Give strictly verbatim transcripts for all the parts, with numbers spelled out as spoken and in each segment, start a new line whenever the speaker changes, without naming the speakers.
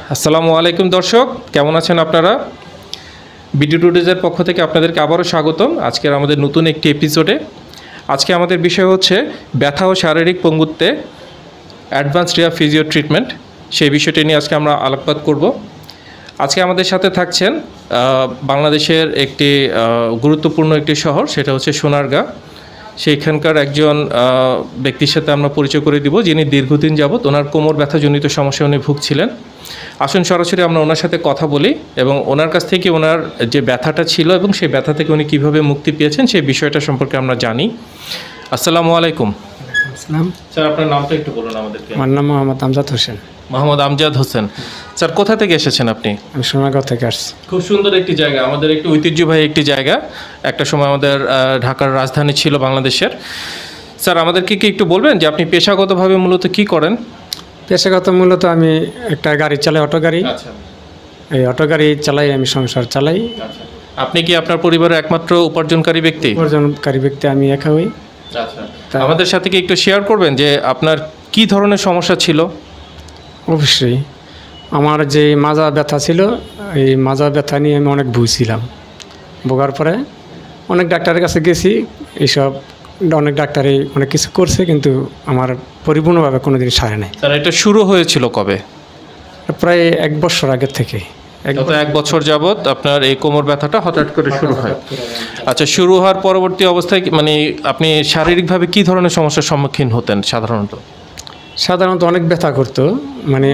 আসসালামু আলাইকুম দর্শক, কেমন আছেন আপনারা? বিডি টুডেজের পক্ষ থেকে আপনাদেরকে আবারও স্বাগতম আজকের আমাদের নতুন একটি এপিসোডে। আজকে আমাদের বিষয় হচ্ছে ব্যথা ও শারীরিক পঙ্গুত্বে অ্যাডভান্স রিহ্যাব ফিজিও ট্রিটমেন্ট। সেই বিষয়টি নিয়ে আজকে আমরা আলোকপাত করব। আজকে আমাদের সাথে থাকছেন বাংলাদেশের একটি গুরুত্বপূর্ণ একটি শহর, সেটা হচ্ছে সোনারগাঁ। সেইখানকার একজন ব্যক্তির সাথে আমরা পরিচয় করে দিব, যিনি দীর্ঘদিন যাবৎ ওনার কোমর ব্যথাজনিত সমস্যা উনি ভুগছিলেন। আসুন সরাসরি আমরা ওনার সাথে কথা বলি এবং ওনার কাছ থেকে ওনার যে ব্যথাটা ছিল এবং সেই ব্যথা থেকে উনি কীভাবে মুক্তি পেয়েছেন সেই বিষয়টা সম্পর্কে আমরা জানি। আসসালামু আলাইকুম।
আসসালাম
স্যার, আপনার নামটা একটু বলুন আমাদেরকে।
আমার নাম মোহাম্মদ আমজাদ হোসেন।
মোহাম্মদ আমজাদ হোসেন। স্যার, কোথা থেকে এসেছেন আপনি?
আমি সোনারগাঁও থেকে আসছি।
খুব সুন্দর একটি জায়গা, আমাদের একটি ঐতিহ্যবাহী একটি জায়গা, একটা সময় আমাদের ঢাকার রাজধানী ছিল বাংলাদেশের। স্যার, আমাদেরকে কি একটু বলবেন যে আপনি পেশাগতভাবে মূলত কি করেন?
পেশাগত মূলত আমি একটা গাড়ি চালাই, অটো গাড়ি।
আচ্ছা।
এই অটো গাড়ি চালাই, আমি সংসার চালাই।
আচ্ছা। আপনি কি আপনার পরিবারের একমাত্র উপার্জনকারী ব্যক্তি?
উপার্জনকারী ব্যক্তি আমি একা হই।
আচ্ছা, আমাদের সাথে কি একটু শেয়ার করবেন যে আপনার কি ধরনের সমস্যা ছিল?
অবশ্যই আমার যে মাজা ব্যথা ছিল, এই মাজা ব্যথা নিয়ে আমি অনেক ভুগছিলাম। ভোগার পরে অনেক ডাক্তারের কাছে গেছি, এইসব অনেক ডাক্তারই অনেক কিছু করছে, কিন্তু আমার পরিপূর্ণভাবে কোনো দিন সারে নাই।
স্যার, এটা শুরু হয়েছিল কবে?
প্রায় এক বছর আগের থেকে।
গত এক বছর যাবৎ আপনার এই কোমর ব্যথাটা হঠাৎ করে শুরু হয়। আচ্ছা, শুরু হওয়ার পরবর্তী অবস্থায় মানে আপনি শারীরিকভাবে কি ধরনের সমস্যার সম্মুখীন হতেন সাধারণত?
সাধারণত অনেক ব্যথা করতো, মানে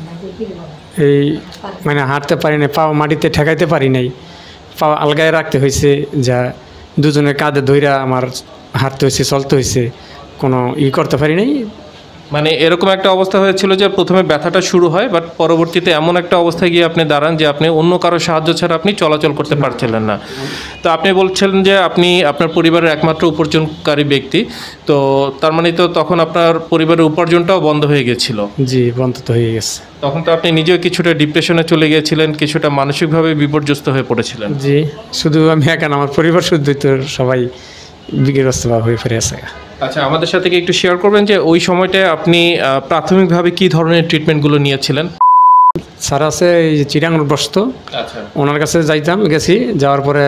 এই মানে হাঁটতে পারি নাই, পা মাটিতে ঠেকাইতে পারি নাই, পা আলগায় রাখতে হয়েছে, যা দুজনের কাঁধে ধইরা আমার হাঁটতে হয়েছে, চলতে হয়েছে, কোনো ই করতে পারি নাই।
মানে এরকম একটা অবস্থা হয়েছিল যে প্রথমে ব্যথাটা শুরু হয়, বাট পরবর্তীতে এমন একটা অবস্থায় গিয়ে আপনি দাঁড়ান যে আপনি অন্য কারো সাহায্য ছাড়া আপনি চলাচল করতে পারছিলেন না। তো আপনি বলছিলেন যে আপনি আপনার পরিবারের একমাত্র উপার্জনকারী ব্যক্তি, তো তার মানে তো তখন আপনার পরিবারের উপার্জনটাও বন্ধ হয়ে গেছিল।
জি, বন্ধ তো হয়ে গেছে।
তখন তো আপনি নিজেও কিছুটা ডিপ্রেশনে চলে গিয়েছিলেন, কিছুটা মানসিকভাবে বিপর্যস্ত হয়ে পড়েছিলেন।
জি, শুধু আমি একা না, আমার পরিবার শুদ্ধই তো সবাই বিগ্রস্ত হয়ে ফিরে আসে।
আচ্ছা, আমাদের সাথে কি একটু শেয়ার করবেন যে ওই সময়টায় আপনি প্রাথমিকভাবে কি ধরনের ট্রিটমেন্টগুলো নিয়েছিলেন?
স্যার আছে এই যে চিরাঙ্গুর বসতো,
আচ্ছা,
ওনার কাছে যাইতাম, গেছি, যাওয়ার পরে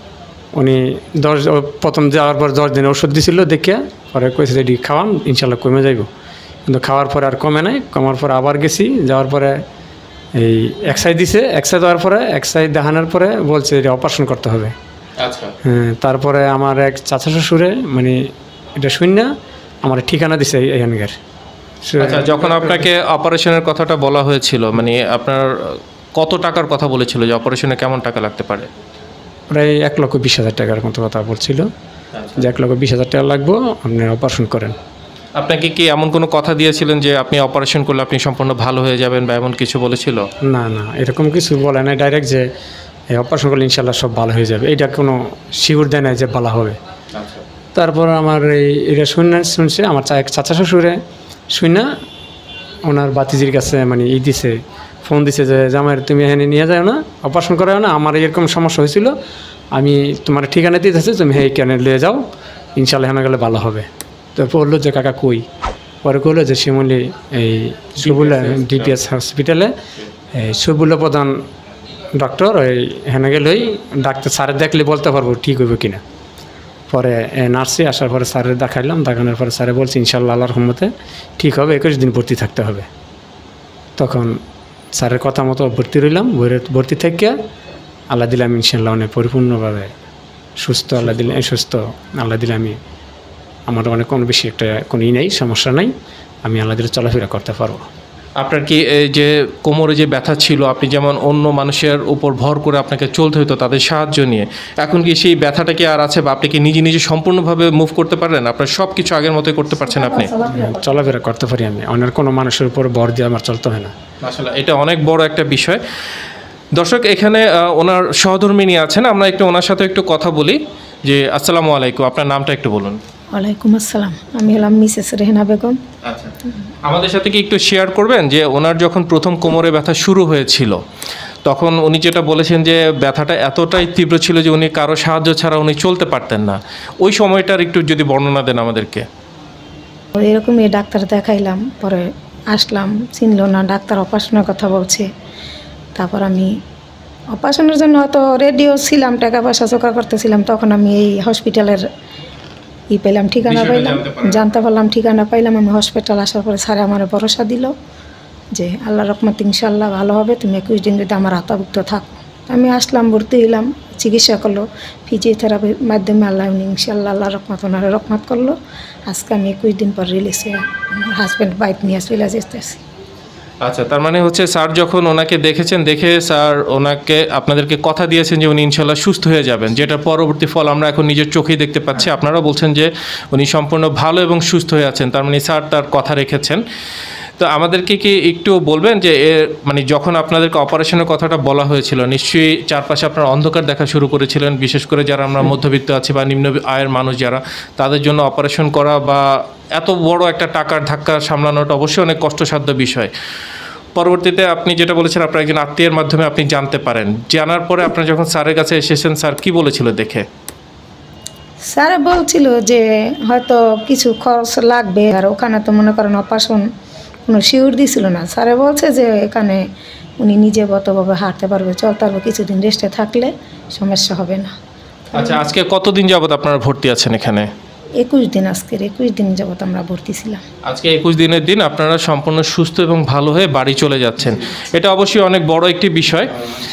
উনি দশ প্রথম যাওয়ার পর দশ দিন ওষুধ দিছিল, দেখিয়া পরে কইছে এটি খাওয়ান, ইনশাল্লাহ কমে যাইব। কিন্তু খাওয়ার পরে আর কমে নাই। কমার পরে আবার গেছি, যাওয়ার পরে এই এক্সাই দিছে, এক্সাই দেওয়ার পরে এক্সাই দেখানোর পরে বলছে এটা অপারেশন করতে হবে।
আচ্ছা।
হ্যাঁ, তারপরে আমার এক চাচা শ্বশুরে মানে এটা শুন না আমার ঠিকানা দিছে এখানকার।
আচ্ছা, যখন আপনাকে অপারেশনের কথাটা বলা হয়েছিল, মানে আপনার কত টাকার কথা বলেছিল যে অপারেশনে কেমন টাকা লাগতে পারে?
প্রায় এক লক্ষ বিশ হাজার টাকার মতো কথা বলছিল, যে এক লক্ষ বিশ হাজার টাকা লাগবো, আপনি অপারেশন করেন।
আপনাকে কি এমন কোনো কথা দিয়েছিলেন যে আপনি অপারেশন করলে আপনি সম্পূর্ণ ভালো হয়ে যাবেন বা এমন কিছু বলেছিল?
না না, এরকম কিছু বলে নাই, ডাইরেক্ট যে এই অপারেশন করলে ইনশাল্লাহ সব ভালো হয়ে যাবে, এটা কোনো শিওর দেয় না যে ভালো হবে।
আচ্ছা।
তারপর আমার এই এটা শুনে শুনছে আমার চা এক চাচা শ্বশুরে শুনে ওনার বাতিজির কাছে মানে ই দিছে, ফোন দিছে যে জামাই তুমি এখানে নিয়ে যাও না, অপারেশন করাও না, আমার এরকম সমস্যা হয়েছিল, আমি তোমার ঠিকানা দিতেছি, তুমি হ্যাঁ কেন নিয়ে যাও, ইনশাল্লাহ এখানে গেলে ভালো হবে। তো বললো যে কাকা কই, পরে কইলো যে শিমুলি এই সুবুলা ডিপিএস হসপিটালে এই সুবুলা প্রধান ডক্টর, ওই এখানে গেলেই ডাক্তার স্যারের দেখলে বলতে পারবো ঠিক হইব কিনা। পরে নার্সে আসার পরে স্যারের দেখাইলাম, দেখানোর পরে স্যারে বলছে ইনশাল্লাহ আল্লাহর রহমতে ঠিক হবে, একুশ দিন ভর্তি থাকতে হবে। তখন স্যারের কথা মতো ভর্তি রইলাম, ভর্তি থেকে আল্লাহ দিলে আমি ইনশাল্লাহ অনেক পরিপূর্ণভাবে সুস্থ, আল্লাহ দিলে সুস্থ আল্লাহ দিলে আমি আমার অনেক কোনো বেশি একটা কোনো ই নেই, সমস্যা নাই, আমি আল্লাহ দিলে চলাফেরা করতে পারবো।
আপনার কি এই যে কোমরে যে ব্যথা ছিল, আপনি যেমন অন্য মানুষের উপর ভর করে আপনাকে চলতে হতো তাদের সাহায্য নিয়ে, এখন কি সেই ব্যথাটা কি আর আছে বা আপনি কি নিজে নিজে সম্পূর্ণভাবে মুভ করতে পারেন? আপনার সব কিছু আগের মতোই করতে পারছেন আপনি?
চলাফেরা করতে পারি আমি, অন্য কোনো মানুষের উপর ভর দিয়ে আমার চলতে হয় না।
আসলে এটা অনেক বড় একটা বিষয়। দর্শক, এখানে ওনার সহধর্মিনী আছেন, আমরা একটু ওনার সাথে একটু কথা বলি। যে আসসালামু আলাইকুম, আপনার নামটা একটু বলুন।
ওয়ালাইকুম আসসালাম, আমি হলাম মিসেস রেহেনা বেগম।
আচ্ছা, আমাদের সাথে কি একটু শেয়ার করবেন যে ওনার যখন প্রথম কোমরে ব্যথা শুরু হয়েছিল তখন উনি যেটা বলেছেন যে ব্যথাটা এতটাই তীব্র ছিল যে উনি কারো সাহায্য ছাড়া উনি চলতে পারতেন না, ওই সময়টার একটু যদি বর্ণনা দেন আমাদেরকে।
এরকমই ডাক্তার দেখাইলাম, পরে আসলাম, চিনলো না, ডাক্তার অপারেশনের কথা বলছে। তারপর আমি অপারেশনের জন্য হয়তো রেডিও ছিলাম, টাকা পয়সা জোগাড় করতেছিলাম, তখন আমি এই হসপিটালের ই পেলাম, ঠিকানা
বিষয়টা
পাইলাম,
জানতে পারলেন।
জানতে পারলাম, ঠিকানা পাইলাম। আমি হসপিটাল আসার পরে স্যারে আমার ভরসা দিল যে আল্লাহ রহমত ইনশাল্লাহ ভালো হবে, তুমি একুশ দিন যদি আমার আওতাভুক্ত থাকো। আমি আসলাম, ভর্তি হইলাম, চিকিৎসা করলো ফিজিওথেরাপির মাধ্যমে। আল্লাহ উনি ইনশাল্লাহ আল্লাহ রহমত ওনারা রহমত করলো। আজকে আমি একুশ দিন পর রিলিজ হয়ে আমার হাজব্যান্ড বাইক নিয়ে চলে যেতেছি।
আচ্ছা, তার মানে হচ্ছে স্যার যখন ওনাকে দেখেছেন, দেখে স্যার ওনাকে আপনাদেরকে কথা দিয়েছেন যে উনি ইনশাল্লাহ সুস্থ হয়ে যাবেন, যেটা পরবর্তী ফল আমরা এখন নিজের চোখেই দেখতে পাচ্ছি। আপনারাও বলছেন যে উনি সম্পূর্ণ ভালো এবং সুস্থ হয়ে আছেন, তার মানে স্যার তার কথা রেখেছেন। তো আমাদেরকে কি একটু বলবেন যে এ মানে যখন আপনাদেরকে অপারেশনের কথাটা বলা হয়েছিল, নিশ্চয়ই চারপাশে আপনারা অন্ধকার দেখা শুরু করেছিলেন, বিশেষ করে যারা আমরা মধ্যবিত্ত আছি বা নিম্ন আয়ের মানুষ যারা, তাদের জন্য অপারেশন করা বা এত বড় একটা টাকার ধাক্কা সামলানোটা অবশ্যই অনেক কষ্টসাধ্য বিষয়। পরবর্তীতে আপনি যেটা বলেছেন আপনার একজন আত্মীয়ের মাধ্যমে আপনি জানতে পারেন, জানার পরে আপনার যখন স্যারের কাছে এসেছেন, স্যার কি বলেছিল দেখে?
স্যার বলছিল যে হয়তো কিছু খরচ লাগবে, আর ওখানে তো মনে করেন অপারেশন কোনো শিওর দিছিল না। স্যারে বলছে যে এখানে উনি নিজে গতভাবে হাঁটতে পারবে, চলতে পারবে, কিছুদিন রেস্টে থাকলে সমস্যা হবে না।
আচ্ছা, আজকে কতদিন যাবত আপনারা ভর্তি আছেন এখানে?
একুশ দিন, আজকের একুশ দিন যাবত আমরা ভর্তি ছিলাম।
আজকে একুশ দিনের দিন আপনারা সম্পূর্ণ সুস্থ এবং ভালো হয়ে বাড়ি চলে যাচ্ছেন, এটা অবশ্যই অনেক বড় একটি বিষয়।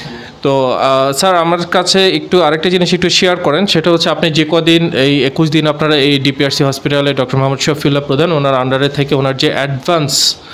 তো আহ, স্যার আমার কাছে একটু আরেকটা জিনিস একটু শেয়ার করেন, সেটা হচ্ছে আপনি যে কদিন এই একুশ দিন আপনারা এই ডিপিআরসি হসপিটালে ডক্টর মোহাম্মদ শফিউল্লাহ প্রধান ওনার আন্ডারে থেকে ওনার যে অ্যাডভান্স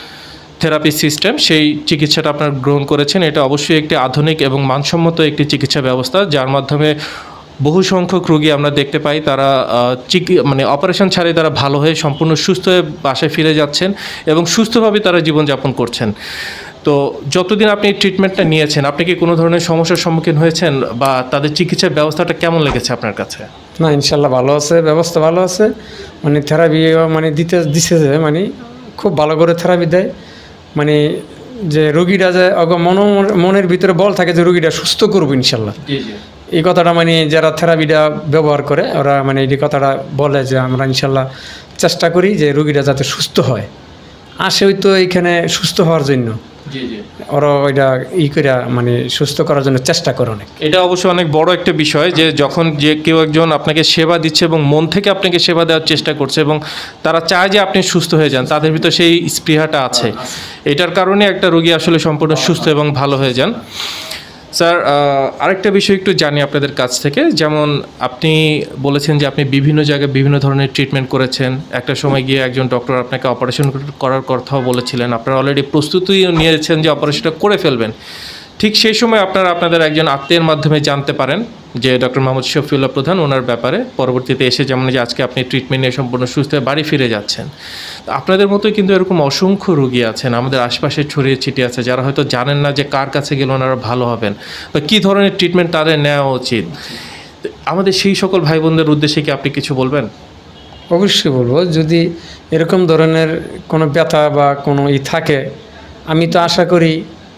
থেরাপি সিস্টেম, সেই চিকিৎসাটা আপনারা গ্রহণ করেছেন, এটা অবশ্যই একটি আধুনিক এবং মানসম্মত একটি চিকিৎসা ব্যবস্থা, যার মাধ্যমে বহু সংখ্যক রোগী আমরা দেখতে পাই তারা আহ, চিকি মানে অপারেশন ছাড়াই তারা ভালো হয়ে সম্পূর্ণ সুস্থ হয়ে বাসায় ফিরে যাচ্ছেন এবং সুস্থভাবে তারা জীবনযাপন করছেন। তো যতদিন আপনি ট্রিটমেন্টটা নিয়েছেন, আপনি কি কোনো ধরনের সমস্যার সম্মুখীন হয়েছেন বা তাদের চিকিৎসার ব্যবস্থাটা কেমন লেগেছে আপনার কাছে?
না, ইনশাল্লাহ ভালো আছে, ব্যবস্থা ভালো আছে। মানে থেরাপি মানে দিতে দিছে যে মানে খুব ভালো করে থেরাপি দেয়। মানে যে রুগীটা যে অগ মন মনের ভিতরে বল থাকে যে রুগীটা সুস্থ করবো ইনশাল্লাহ,
জি জি
এই কথাটা মানে যারা থেরাপিটা ব্যবহার করে ওরা মানে এই কথাটা বলে যে আমরা ইনশাল্লাহ চেষ্টা করি যে রুগীটা যাতে সুস্থ হয়। আসে ওই তো এইখানে সুস্থ হওয়ার জন্য,
জি জি
ওরা ওইটা ই করে মানে সুস্থ করার জন্য চেষ্টা করে অনেক।
এটা অবশ্যই অনেক বড় একটা বিষয় যে যখন যে কেউ একজন আপনাকে সেবা দিচ্ছে এবং মন থেকে আপনাকে সেবা দেওয়ার চেষ্টা করছে এবং তারা চায় যে আপনি সুস্থ হয়ে যান, তাদের ভিতর সেই স্পৃহাটা আছে, এটার কারণে একটা রোগী আসলে সম্পূর্ণ সুস্থ এবং ভালো হয়ে যান। স্যার, আরেকটা বিষয় একটু জানি আপনাদের কাছ থেকে, যেমন আপনি বলেছেন যে আপনি বিভিন্ন জায়গায় বিভিন্ন ধরনের ট্রিটমেন্ট করেছেন, একটা সময় গিয়ে একজন ডক্টর আপনাকে অপারেশন করার কথাও বলেছিলেন, আপনারা অলরেডি প্রস্তুতিও নিয়েছেন যে অপারেশনটা করে ফেলবেন। ঠিক সেই সময় আপনারা আপনাদের একজন আত্মীয়ের মাধ্যমে জানতে পারেন যে ডক্টর মোহাম্মদ শফিউল্লাহ প্রধান ওনার ব্যাপারে, পরবর্তীতে এসে যেমন যে আজকে আপনি ট্রিটমেন্ট নিয়ে সম্পূর্ণ সুস্থ হয়ে বাড়ি ফিরে যাচ্ছেন। তো আপনাদের মতোই কিন্তু এরকম অসংখ্য রোগী আছেন আমাদের আশপাশে ছড়িয়ে ছিটিয়ে আছে, যারা হয়তো জানেন না যে কার কাছে গেলে ওনারা ভালো হবেন বা কী ধরনের ট্রিটমেন্ট তাদের নেওয়া উচিত। তো আমাদের সেই সকল ভাই বোনদের উদ্দেশ্যে কি আপনি কিছু বলবেন?
অবশ্যই বলবো, যদি এরকম ধরনের কোনো ব্যথা বা কোনো ই থাকে, আমি তো আশা করি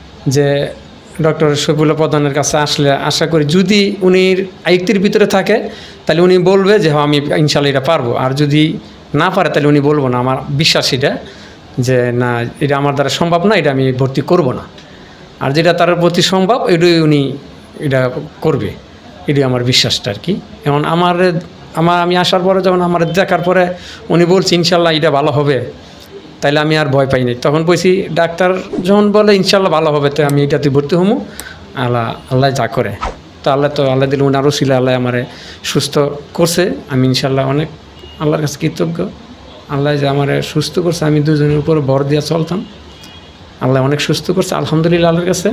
যে ডক্টর শফিউল্লাহ প্রধানের কাছে আসলে আশা করি যদি উনির আয়ত্তের ভিতরে থাকে তাহলে উনি বলবে যে হ্যাঁ আমি ইনশাল্লাহ এটা পারবো, আর যদি না পারে তাহলে উনি বলবো না। আমার বিশ্বাস এটা যে না, এটা আমার দ্বারা সম্ভব না, এটা আমি ভর্তি করব না। আর যেটা তার প্রতি সম্ভব এটাই উনি এটা করবে, এটাই আমার বিশ্বাসটা আর কি। এমন আমার আমার আমি আসার পরে যখন আমার দেখার পরে উনি বলছে ইনশাল্লাহ এটা ভালো হবে, তাইলে আমি আর ভয় পাইনি। তখন বলছি ডাক্তার যখন বলে ইনশাল্লাহ ভালো হবে, তো আমি এটাতে ভর্তি হমু, আল্লাহ আল্লাহ যা করে। তো আল্লাহ তো আল্লাহ দিল, উনারও ছিল, আল্লাহ আমারে সুস্থ করছে। আমি ইনশাল্লাহ অনেক আল্লাহর কাছে কৃতজ্ঞ। আল্লাহ যে আমারে সুস্থ করছে, আমি দুজনের উপর ভর দিয়ে চলতাম, আল্লাহ অনেক সুস্থ করছে আলহামদুলিল্লাহ। আল্লাহর কাছে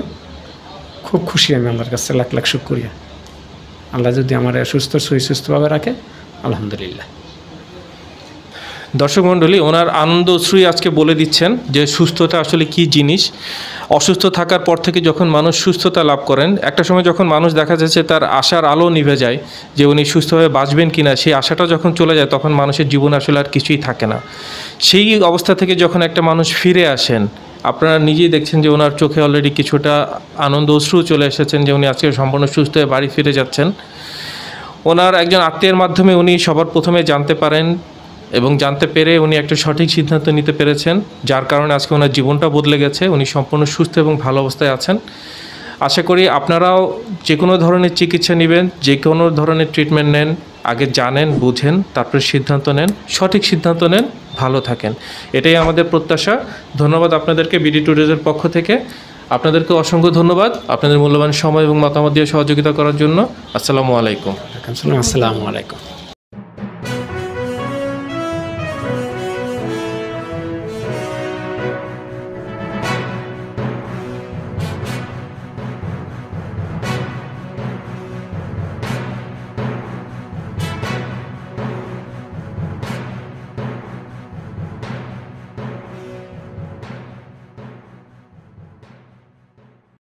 খুব খুশি আমি, আল্লাহর কাছে লাখ লাখ শুকরিয়া। আল্লাহ যদি আমার সুস্থ সহি সুস্থভাবে রাখে আলহামদুলিল্লাহ।
দর্শক মণ্ডলী, ওনার আনন্দ অশ্রুই আজকে বলে দিচ্ছেন যে সুস্থতা আসলে কি জিনিস। অসুস্থ থাকার পর থেকে যখন মানুষ সুস্থতা লাভ করেন, একটা সময় যখন মানুষ দেখা যাচ্ছে তার আশার আলো নিভে যায় যে উনি সুস্থভাবে বাঁচবেন কিনা, সেই আশাটা যখন চলে যায় তখন মানুষের জীবনে আসলে আর কিছুই থাকে না। সেই অবস্থা থেকে যখন একটা মানুষ ফিরে আসেন, আপনারা নিজেই দেখছেন যে ওনার চোখে অলরেডি কিছুটা আনন্দ অশ্রু চলে এসেছেন যে উনি আজকে সম্পূর্ণ সুস্থ হয়ে বাড়ি ফিরে যাচ্ছেন। ওনার একজন আত্মীয়ের মাধ্যমে উনি সবার প্রথমে জানতে পারেন এবং জানতে পেরে উনি একটা সঠিক সিদ্ধান্ত নিতে পেরেছেন, যার কারণে আজকে ওনার জীবনটা বদলে গেছে। উনি সম্পূর্ণ সুস্থ এবং ভালো অবস্থায় আছেন। আশা করি আপনারাও যে কোনো ধরনের চিকিৎসা নেবেন, যে কোনো ধরনের ট্রিটমেন্ট নেন, আগে জানেন, বুঝেন, তারপরে সিদ্ধান্ত নেন, সঠিক সিদ্ধান্ত নেন, ভালো থাকেন। এটাই আমাদের প্রত্যাশা। ধন্যবাদ আপনাদেরকে বিডি ট্যুরিজমের পক্ষ থেকে। আপনাদেরকে অসংখ্য ধন্যবাদ আপনাদের মূল্যবান সময় এবং মতামত দিয়ে সহযোগিতা করার জন্য। আসসালামু আলাইকুম।
আসসালামু আলাইকুম।